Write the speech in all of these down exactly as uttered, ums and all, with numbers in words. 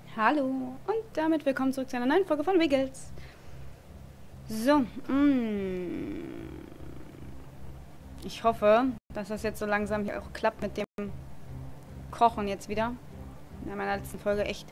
Hallo und damit willkommen zurück zu einer neuen Folge von Wiggles. So, mm, ich hoffe, dass das jetzt so langsam hier auch klappt mit dem Kochen jetzt wieder. In meiner letzten Folge echt,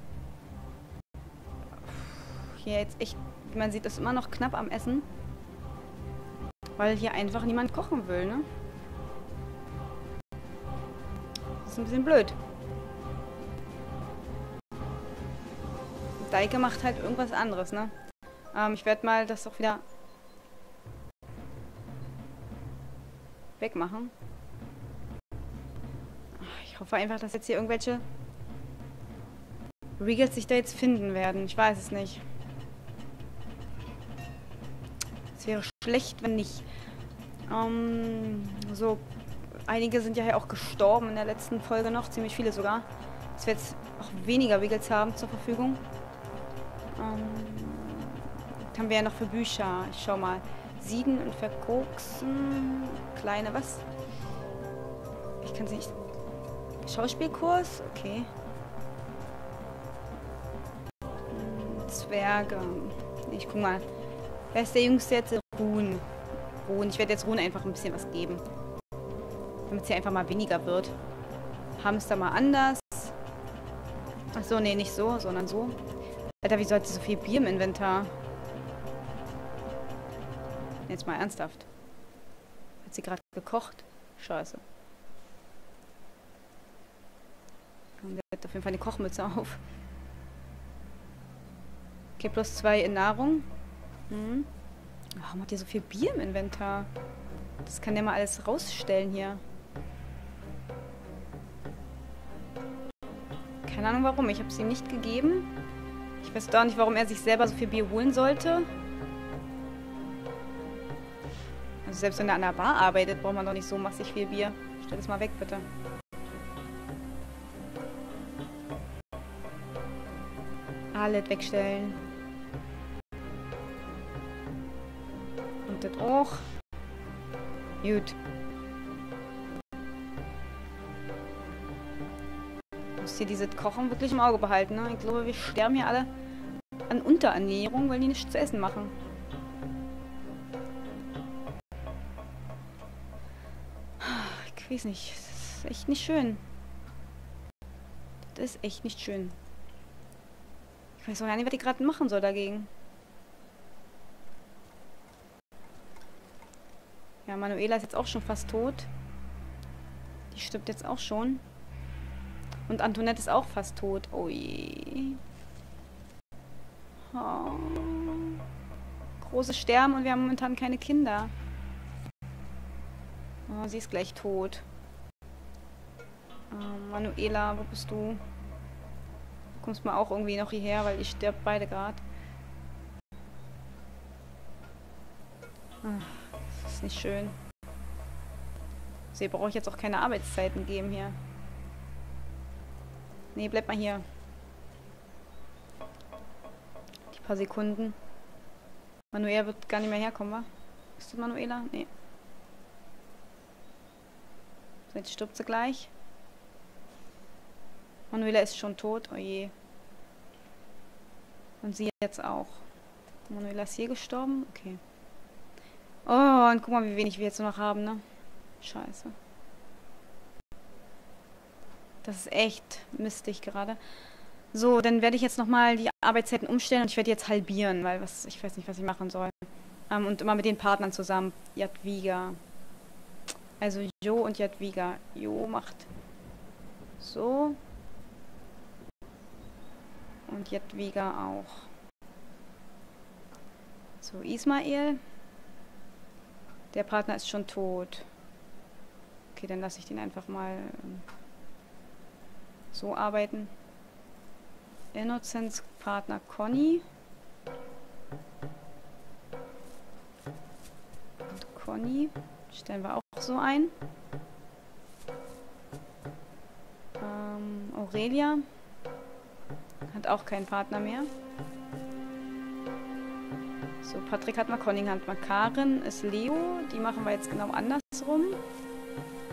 hier jetzt echt, wie man sieht, ist immer noch knapp am Essen. Weil hier einfach niemand kochen will, ne? Das ist ein bisschen blöd. Deike macht halt irgendwas anderes, ne? Ähm, ich werde mal das auch wieder wegmachen. Ich hoffe einfach, dass jetzt hier irgendwelche Wiggles sich da jetzt finden werden. Ich weiß es nicht. Es wäre schlecht, wenn nicht. Ähm, so, einige sind ja hier auch gestorben in der letzten Folge noch. Ziemlich viele sogar. Dass wir jetzt auch weniger Wiggles haben zur Verfügung. Ähm, was haben wir ja noch für Bücher? Ich schau mal. Sieden und verkoksen. Kleine was? Ich kann es nicht. Schauspielkurs? Okay. Hm, Zwerge. Ich guck mal. Wer ist der Jüngste jetzt? Ruhen. Ruhen. Ich werde jetzt Ruhen einfach ein bisschen was geben. Damit es hier einfach mal weniger wird. Hamster mal anders. Achso, nee, nicht so, sondern so. Alter, wieso hat sie so viel Bier im Inventar? Jetzt mal ernsthaft. Hat sie gerade gekocht? Scheiße. Und der hat auf jeden Fall eine Kochmütze auf. Okay, plus zwei in Nahrung. Hm. Warum hat die so viel Bier im Inventar? Das kann der mal alles rausstellen hier. Keine Ahnung warum. Ich habe es ihm nicht gegeben. Ich weiß doch nicht, warum er sich selber so viel Bier holen sollte. Also selbst wenn er an der Bar arbeitet, braucht man doch nicht so massig viel Bier. Stell das mal weg, bitte. Alles wegstellen. Und das auch. Gut. Muss hier dieses Kochen wirklich im Auge behalten, ne? Ich glaube, wir sterben hier alle an Unterernährung, weil die nichts zu essen machen. Ich weiß nicht. Das ist echt nicht schön. Das ist echt nicht schön. Ich weiß auch gar nicht, was ich gerade machen soll dagegen. Ja, Manuela ist jetzt auch schon fast tot. Die stirbt jetzt auch schon. Und Antoinette ist auch fast tot. Oh je. Oh. Große sterben und wir haben momentan keine Kinder. Oh, sie ist gleich tot. Oh, Manuela, wo bist du? Du kommst mal auch irgendwie noch hierher, weil ihr stirbt beide gerade. Das ist nicht schön. Sie brauche ich jetzt auch keine Arbeitszeiten geben hier. Nee, bleib mal hier. Die paar Sekunden. Manuela wird gar nicht mehr herkommen, wa? Ist das Manuela? Nee. So, jetzt stirbt sie gleich. Manuela ist schon tot. Oh je. Und sie jetzt auch. Manuela ist hier gestorben? Okay. Oh, und guck mal, wie wenig wir jetzt noch haben, ne? Scheiße. Das ist echt mistig gerade. So, dann werde ich jetzt nochmal die Arbeitszeiten umstellen und ich werde jetzt halbieren, weil was, ich weiß nicht, was ich machen soll. Ähm, und immer mit den Partnern zusammen. Jadwiga. Also Jo und Jadwiga. Jo macht so. Und Jadwiga auch. So, Ismael. Der Partner ist schon tot. Okay, dann lasse ich den einfach mal ähm, so arbeiten. Innocence Partner Conny. Und Conny stellen wir auch so ein. Ähm, Aurelia hat auch keinen Partner mehr. So, Patrick hat mal, Conny hat mal. Karin ist Leo. Die machen wir jetzt genau andersrum.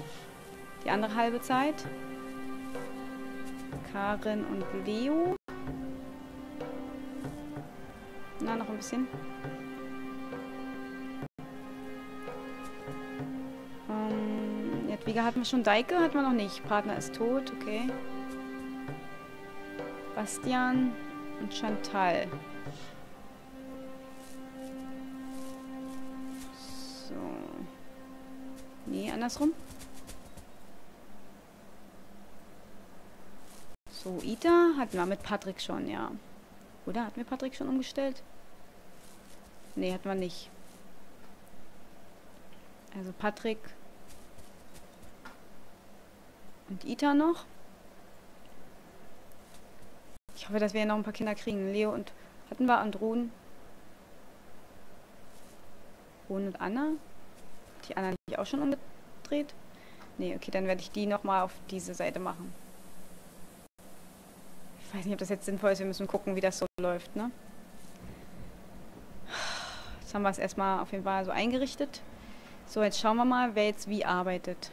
Die andere halbe Zeit. Karin und Leo. Na, noch ein bisschen. Ähm, Jadwiga hatten wir schon. Deike hatten wir noch nicht. Partner ist tot, okay. Bastian und Chantal. So. Nee, andersrum. So, Ita hatten wir mit Patrick schon, ja. Oder hatten wir Patrick schon umgestellt? Nee, hatten wir nicht. Also Patrick und Ita noch. Ich hoffe, dass wir noch ein paar Kinder kriegen. Leo und... Hatten wir Andron? Ron und Anna? Die Anna nicht auch schon umgedreht? Nee, okay, dann werde ich die nochmal auf diese Seite machen. Ich weiß nicht, ob das jetzt sinnvoll ist. Wir müssen gucken, wie das so läuft, ne? Jetzt haben wir es erstmal auf jeden Fall so eingerichtet. So, jetzt schauen wir mal, wer jetzt wie arbeitet.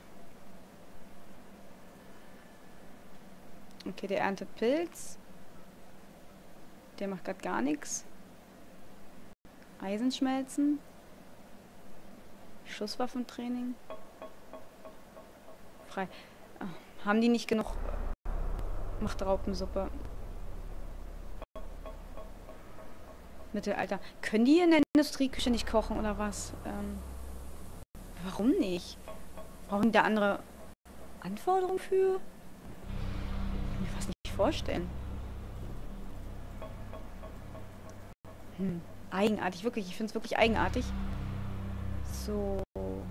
Okay, der erntet Pilz. Der macht gerade gar nichts. Eisenschmelzen. Schusswaffentraining. Frei. Oh, haben die nicht genug... Macht Raupensuppe. Mittelalter. Können die in der Industrieküche nicht kochen oder was? Ähm, warum nicht? Brauchen die da andere Anforderungen für? Ich kann mir fast nicht vorstellen. Hm. Eigenartig, wirklich. Ich finde es wirklich eigenartig. So.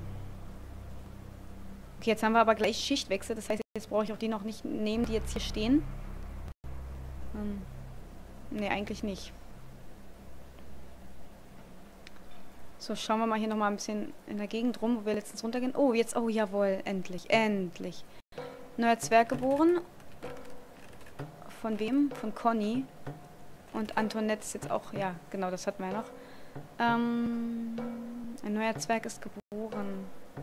Okay, jetzt haben wir aber gleich Schichtwechsel. Das heißt, jetzt brauche ich auch die noch nicht nehmen, die jetzt hier stehen. Hm. Ne, eigentlich nicht. So, schauen wir mal hier nochmal ein bisschen in der Gegend rum, wo wir letztens runtergehen. Oh, jetzt, oh jawohl, endlich, endlich. Neuer Zwerg geboren. Von wem? Von Conny. Und Antoinette ist jetzt auch, ja, genau, das hatten wir ja noch. Ähm, ein neuer Zwerg ist geboren.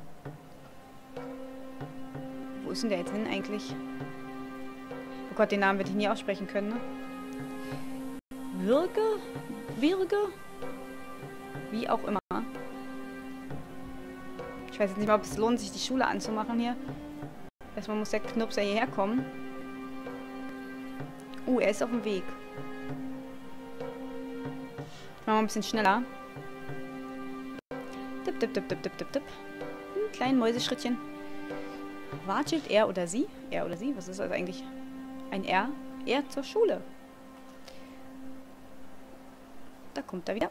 Wo ist denn der jetzt hin eigentlich? Oh Gott, den Namen werde ich nie aussprechen können, ne? Wirge? Wirge? Wie auch immer. Ich weiß jetzt nicht mal, ob es lohnt, sich die Schule anzumachen hier. Erstmal muss der Knupser hierher kommen. Uh, er ist auf dem Weg. Machen wir ein bisschen schneller. Tipp, tipp, tipp, tipp, tipp, tipp, tipp. Ein kleines Mäuseschrittchen. Wartet er oder sie? Er oder sie? Was ist das eigentlich? Ein R? Er zur Schule. Da kommt er wieder.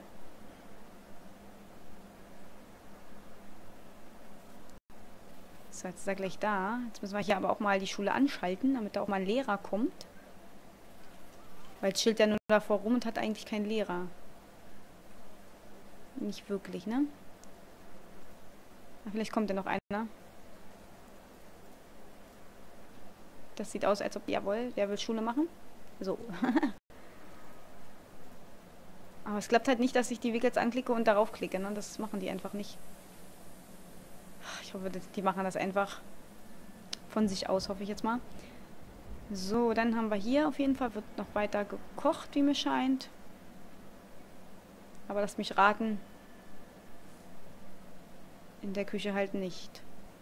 So, jetzt ist er gleich da. Jetzt müssen wir hier aber auch mal die Schule anschalten, damit da auch mal ein Lehrer kommt. Weil es chillt ja nur davor rum und hat eigentlich keinen Lehrer. Nicht wirklich, ne? Ach, vielleicht kommt ja noch einer. Das sieht aus, als ob, jawohl, der will Schule machen. So. Aber es klappt halt nicht, dass ich die Wickels anklicke und darauf klicke, ne? Das machen die einfach nicht. Ich hoffe, die machen das einfach von sich aus, hoffe ich jetzt mal. So, dann haben wir hier auf jeden Fall, wird noch weiter gekocht, wie mir scheint. Aber lasst mich raten, in der Küche halt nicht.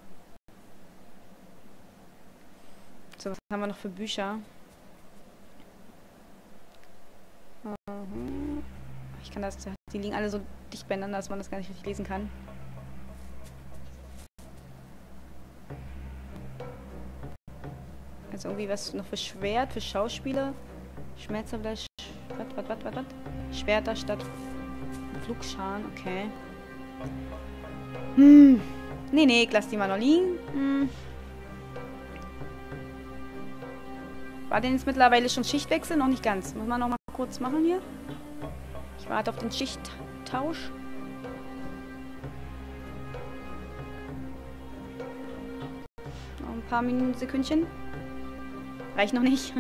So, was haben wir noch für Bücher? Ich kann das, die liegen alle so dicht beieinander, dass man das gar nicht richtig lesen kann. Also irgendwie was noch für Schwert, für Schauspieler. Schmerzerblech, was, was, was, was, was? Schwerter statt Flugscharen, okay. Hm. Nee, nee, ich lass die mal noch liegen. Hm. War denn jetzt mittlerweile schon Schichtwechsel? Noch nicht ganz. Muss man noch mal kurz machen hier. Ich warte auf den Schichttausch. Noch ein paar Minuten, Sekündchen. Reicht noch nicht.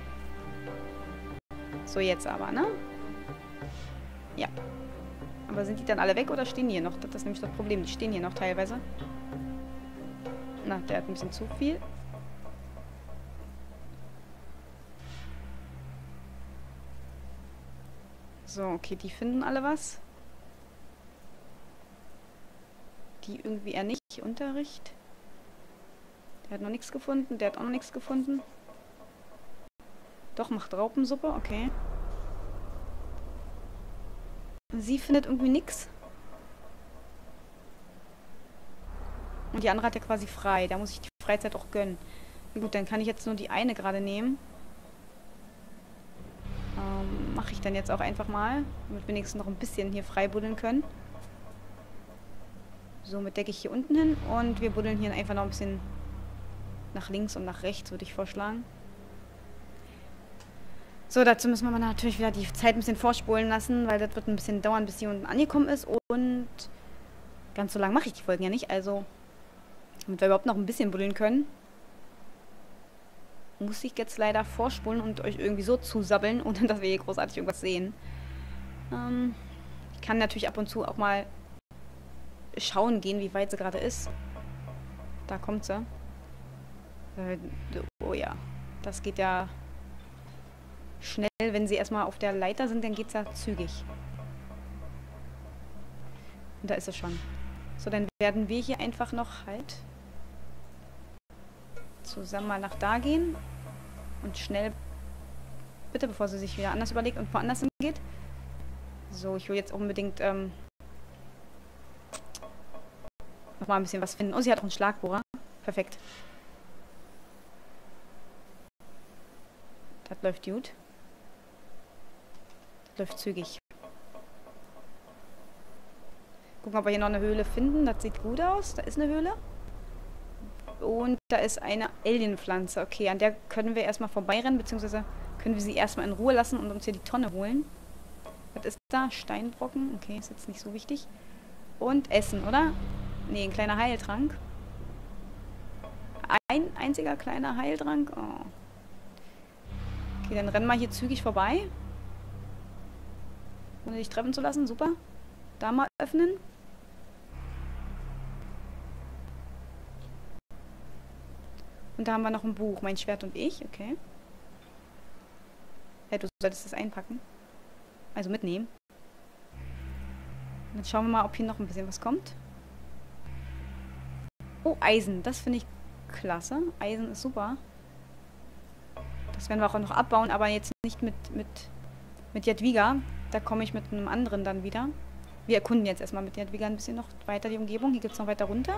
So, jetzt aber, ne? Ja. Aber sind die dann alle weg oder stehen die hier noch? Das ist nämlich das Problem. Die stehen hier noch teilweise. Na, der hat ein bisschen zu viel. So, okay, die finden alle was. Die irgendwie eher nicht. Unterricht. Der hat noch nichts gefunden. Der hat auch noch nichts gefunden. Doch, macht Raupensuppe. Okay. Sie findet irgendwie nichts. Und die andere hat ja quasi frei. Da muss ich die Freizeit auch gönnen. Na gut, dann kann ich jetzt nur die eine gerade nehmen. Ähm, mache ich dann jetzt auch einfach mal. Damit wir wenigstens noch ein bisschen hier frei buddeln können. Somit decke ich hier unten hin. Und wir buddeln hier einfach noch ein bisschen nach links und nach rechts, würde ich vorschlagen. So, dazu müssen wir natürlich wieder die Zeit ein bisschen vorspulen lassen, weil das wird ein bisschen dauern, bis sie unten angekommen ist. Und ganz so lange mache ich die Folgen ja nicht. Also, damit wir überhaupt noch ein bisschen buddeln können, muss ich jetzt leider vorspulen und euch irgendwie so zusabbeln, ohne dass wir hier großartig irgendwas sehen. Ähm, ich kann natürlich ab und zu auch mal schauen gehen, wie weit sie gerade ist. Da kommt sie. Äh, oh ja, das geht ja schnell. Wenn sie erstmal auf der Leiter sind, dann geht es ja zügig. Und da ist es schon. So, dann werden wir hier einfach noch halt zusammen mal nach da gehen. Und schnell, bitte, bevor sie sich wieder anders überlegt und woanders hingeht. So, ich will jetzt unbedingt ähm, noch mal ein bisschen was finden. Oh, sie hat auch einen Schlagbohrer. Perfekt. Das läuft gut. Das läuft zügig. Gucken, ob wir hier noch eine Höhle finden. Das sieht gut aus. Da ist eine Höhle. Und da ist eine Alienpflanze. Okay, an der können wir erstmal vorbeirennen, beziehungsweise können wir sie erstmal in Ruhe lassen und uns hier die Tonne holen. Was ist da? Steinbrocken. Okay, ist jetzt nicht so wichtig. Und Essen, oder? Nee, ein kleiner Heiltrank. Ein einziger kleiner Heiltrank. Oh. Okay, dann rennen wir hier zügig vorbei. Ohne dich treffen zu lassen. Super. Da mal öffnen. Und da haben wir noch ein Buch. Mein Schwert und ich. Okay. Ja, du solltest das einpacken. Also mitnehmen. Und dann schauen wir mal, ob hier noch ein bisschen was kommt. Oh, Eisen. Das finde ich klasse. Eisen ist super. Das werden wir auch noch abbauen, aber jetzt nicht mit, mit, mit Jadwiga. Da komme ich mit einem anderen dann wieder. Wir erkunden jetzt erstmal mit Jadwiga ein bisschen noch weiter die Umgebung. Hier gibt es noch weiter runter.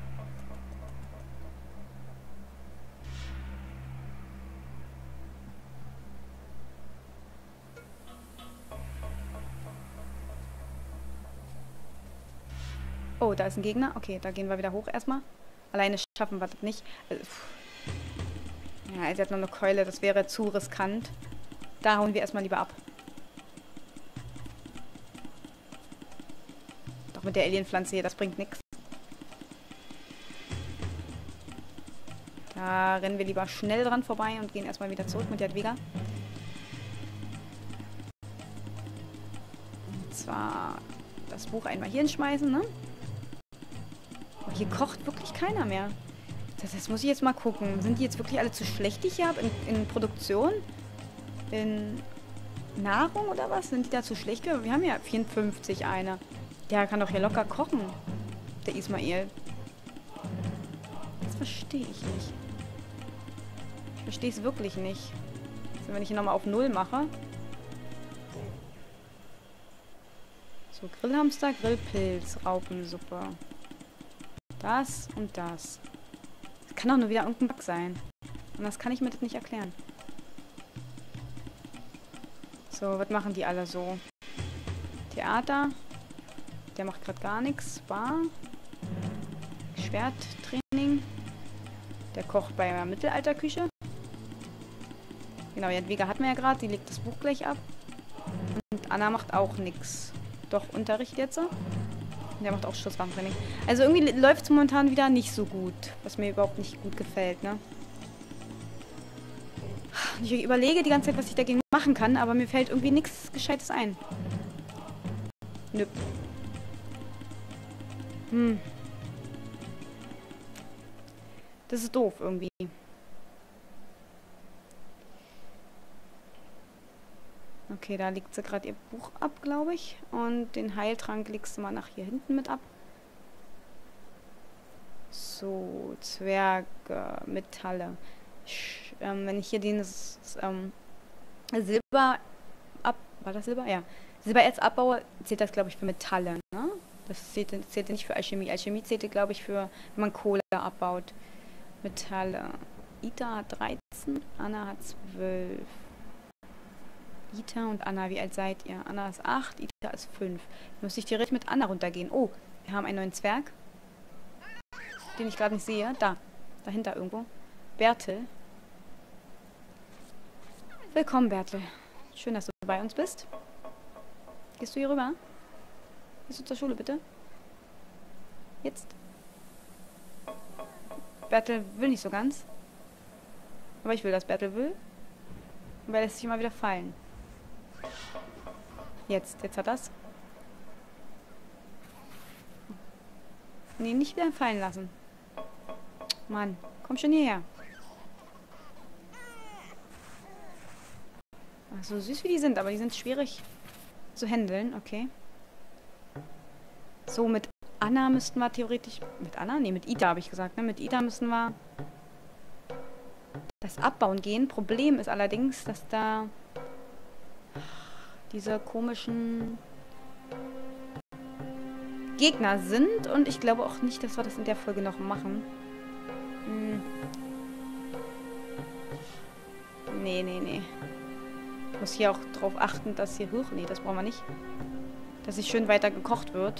Oh, da ist ein Gegner. Okay, da gehen wir wieder hoch erstmal. Alleine schaffen wir das nicht. Also, ja, sie hat noch eine Keule. Das wäre zu riskant. Da hauen wir erstmal lieber ab. Doch mit der Alienpflanze hier, das bringt nichts. Da rennen wir lieber schnell dran vorbei und gehen erstmal wieder zurück mit Jadwiga. Und zwar das Buch einmal hier hinschmeißen, ne? Oh, hier kocht wirklich keiner mehr. Das, das muss ich jetzt mal gucken. Sind die jetzt wirklich alle zu schlecht, die ich hier habe? In, in Produktion? In Nahrung oder was? Sind die da zu schlecht? Wir haben ja vierundfünfzig eine. Der kann doch hier locker kochen. Der Ismail. Das verstehe ich nicht. Ich verstehe es wirklich nicht. Also wenn ich hier nochmal auf Null mache. So, Grillhamster, Grillpilz, Raupensuppe. Das und das. Das kann doch nur wieder irgendein Bug sein. Und das kann ich mir das nicht erklären. So, was machen die alle so? Theater. Der macht gerade gar nichts. Bar. Schwerttraining. Der kocht bei einer Mittelalterküche. Genau, Jadwiga hatten wir ja gerade. Die legt das Buch gleich ab. Und Anna macht auch nichts. Doch, Unterricht jetzt. Der macht auch Schusswaffentraining. Also irgendwie läuft es momentan wieder nicht so gut. Was mir überhaupt nicht gut gefällt, ne? Ich überlege die ganze Zeit, was ich dagegen machen kann, aber mir fällt irgendwie nichts Gescheites ein. Nö. Hm. Das ist doof irgendwie. Okay, da legt sie gerade ihr Buch ab, glaube ich. Und den Heiltrank legst du mal nach hier hinten mit ab. So, Zwerge, Metalle. Sch ähm, wenn ich hier dieses ähm, Silber ab... War das Silber? Ja. Silbererz abbaue, zählt das, glaube ich, für Metalle, ne? Das zählt, zählt nicht für Alchemie. Alchemie zählt, glaube ich, für, wenn man Kohle abbaut. Metalle. Ita hat dreizehn, Anna hat zwölf. Ita und Anna, wie alt seid ihr? Anna ist acht, Ita ist fünf. Muss ich direkt mit Anna runtergehen. Oh, wir haben einen neuen Zwerg. Den ich gerade nicht sehe. Da, dahinter irgendwo. Bertel. Willkommen, Bertel. Schön, dass du bei uns bist. Gehst du hier rüber? Gehst du zur Schule, bitte? Jetzt? Bertel will nicht so ganz. Aber ich will, dass Bertel will. Und er lässt sich immer wieder fallen. Jetzt, jetzt hat das. Nee, nicht wieder fallen lassen. Mann, komm schon hierher. Ach, so süß wie die sind, aber die sind schwierig zu handeln, okay. So, mit Anna müssten wir theoretisch... Mit Anna? Nee, mit Ita habe ich gesagt, ne? Mit Ita müssen wir das abbauen gehen. Problem ist allerdings, dass da diese komischen Gegner sind und ich glaube auch nicht, dass wir das in der Folge noch machen. Hm. Nee, nee, nee. Ich muss hier auch drauf achten, dass hier... Huch, nee, das brauchen wir nicht. Dass sich schön weiter gekocht wird.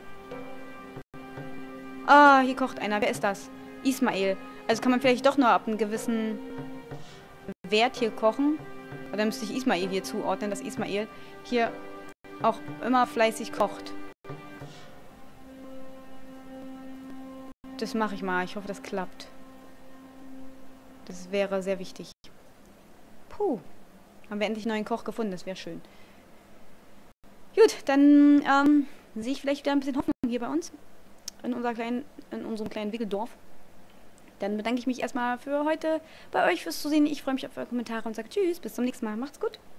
Ah, hier kocht einer. Wer ist das? Ismael. Also kann man vielleicht doch nur ab einem gewissen Wert hier kochen. Aber dann müsste ich Ismael hier zuordnen, dass Ismael hier auch immer fleißig kocht. Das mache ich mal. Ich hoffe, das klappt. Das wäre sehr wichtig. Puh. Haben wir endlich einen neuen Koch gefunden. Das wäre schön. Gut, dann ähm, sehe ich vielleicht wieder ein bisschen Hoffnung hier bei uns. In, unser kleinen, in unserem kleinen Wickeldorf. Dann bedanke ich mich erstmal für heute bei euch fürs Zusehen. Ich freue mich auf eure Kommentare und sage Tschüss. Bis zum nächsten Mal. Macht's gut.